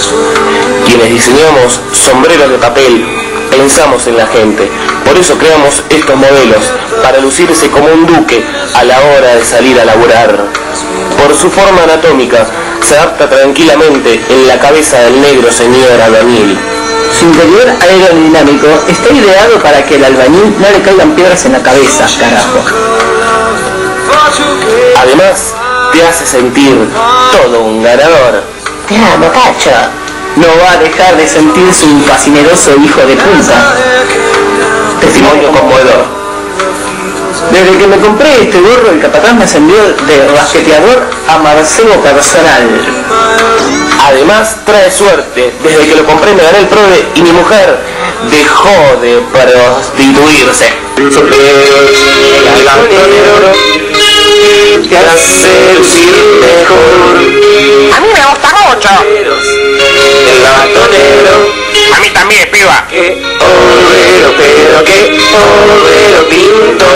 Quienes diseñamos sombreros de papel, pensamos en la gente. Por eso creamos estos modelos, para lucirse como un duque a la hora de salir a laburar. Por su forma anatómica, se adapta tranquilamente en la cabeza del negro señor albañil. Su interior aerodinámico está ideado para que el albañil no le caigan piedras en la cabeza, carajo. Además, te hace sentir todo un ganador. Te amo, cacho. No va a dejar de sentirse un fascineroso hijo de puta. Testimonio conmovedor. Desde que me compré este gorro, el capataz me ascendió de rasqueteador a Marcelo personal. Además, trae suerte. Desde que lo compré me gané el prove y mi mujer dejó de prostituirse. Te hace lucir mejor. A mí me gusta mucho. El ratonero. A mí también, piba. Que obrero, pero que obrero pinto.